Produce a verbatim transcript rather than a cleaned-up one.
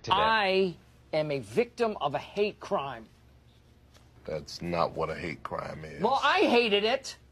today. I am a victim of a hate crime. That's not what a hate crime is. Well, I hated it.